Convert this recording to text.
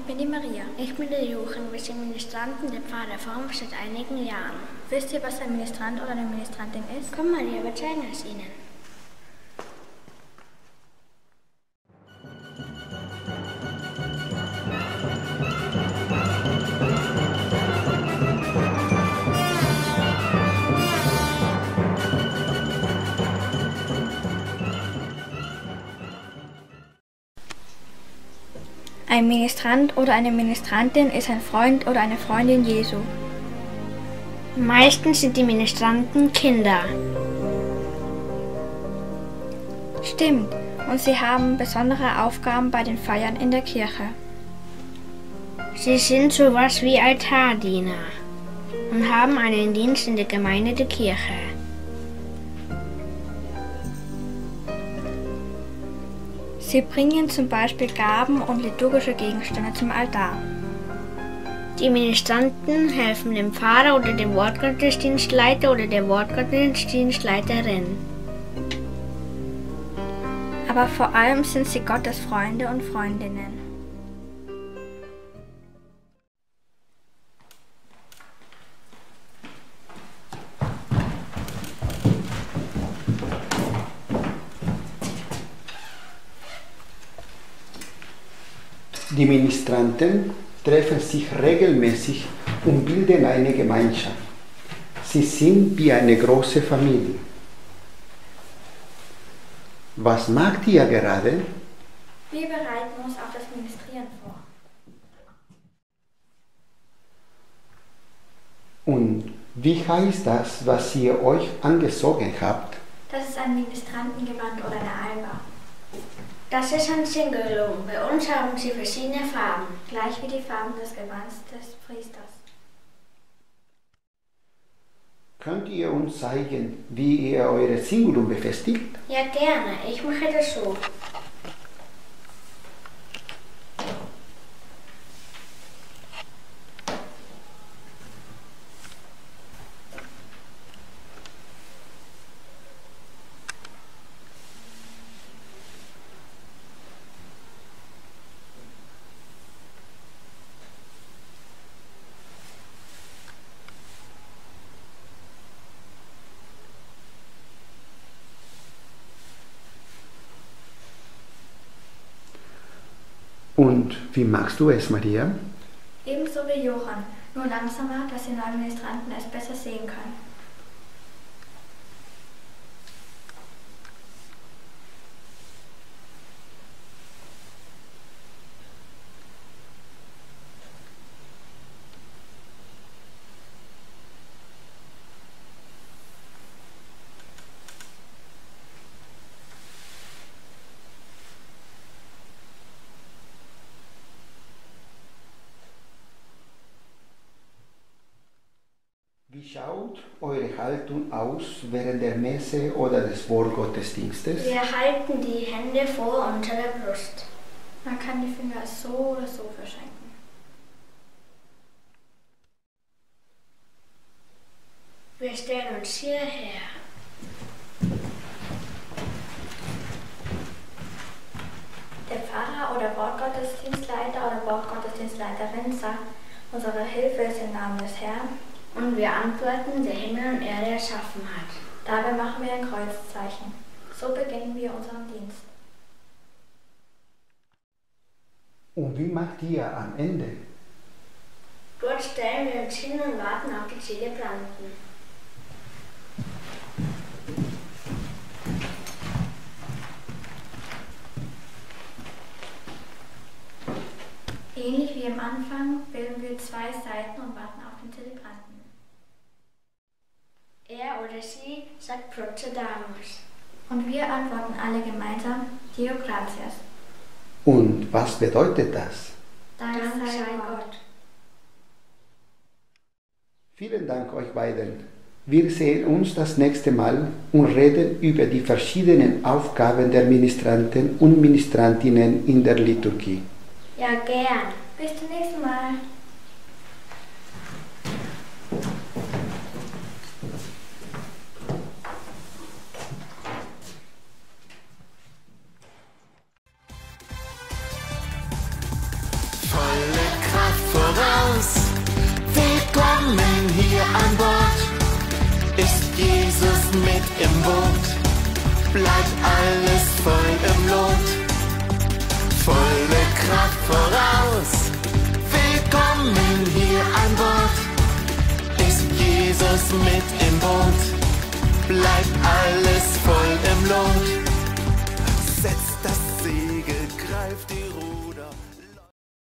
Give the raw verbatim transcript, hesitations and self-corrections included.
bin die Maria. Ich bin der Jochen. Wir sind Ministranten der Pfarrreform seit einigen Jahren. Wisst ihr, was ein Ministrant oder eine Ministrantin ist? Komm Maria, wir zeigen es Ihnen. Ein Ministrant oder eine Ministrantin ist ein Freund oder eine Freundin Jesu. Meistens sind die Ministranten Kinder. Stimmt, und sie haben besondere Aufgaben bei den Feiern in der Kirche. Sie sind sowas wie Altardiener und haben einen Dienst in der Gemeinde der Kirche. Sie bringen zum Beispiel Gaben und liturgische Gegenstände zum Altar. Die Ministranten helfen dem Pfarrer oder dem Wortgottesdienstleiter oder der Wortgottesdienstleiterin. Aber vor allem sind sie Gottes Freunde und Freundinnen. Die Ministranten treffen sich regelmäßig und bilden eine Gemeinschaft. Sie sind wie eine große Familie. Was macht ihr gerade? Wir bereiten uns auf das Ministrieren vor. Und wie heißt das, was ihr euch angezogen habt? Das ist ein Ministrantengewand oder eine Alba. Das ist ein Cingulum. Bei uns haben sie verschiedene Farben. Gleich wie die Farben des Gewands des Priesters. Könnt ihr uns zeigen, wie ihr eure Cingulum befestigt? Ja, gerne. Ich mache das so. Und wie machst du es, Maria? Ebenso wie Johann, nur langsamer, dass die neuen Ministranten es besser sehen können. Wie schaut eure Haltung aus während der Messe oder des Wortgottesdienstes? Wir halten die Hände vor unserer Brust. Man kann die Finger so oder so verschränken. Wir stellen uns hierher. Der Pfarrer oder Wortgottesdienstleiter oder Wortgottesdienstleiterin sagt, unsere Hilfe ist im Namen des Herrn. Und wir antworten, der Himmel und Erde erschaffen hat. Dabei machen wir ein Kreuzzeichen. So beginnen wir unseren Dienst. Und wie macht ihr am Ende? Dort stellen wir uns hin und warten auf die Zelebranten. Ähnlich wie am Anfang bilden wir zwei Seiten und warten auf den Zelebranten. Er oder sie sagt Procedamus. Und wir antworten alle gemeinsam Deo gratias. Und was bedeutet das? Dank sei Gott. Vielen Dank euch beiden. Wir sehen uns das nächste Mal und reden über die verschiedenen Aufgaben der Ministranten und Ministrantinnen in der Liturgie. Ja, gern. Bis zum nächsten Mal. Voll im Boot, bleibt alles voll im Lot. Volle Kraft voraus, willkommen hier an Bord. Ist Jesus mit im Boot, bleibt alles voll im Lot.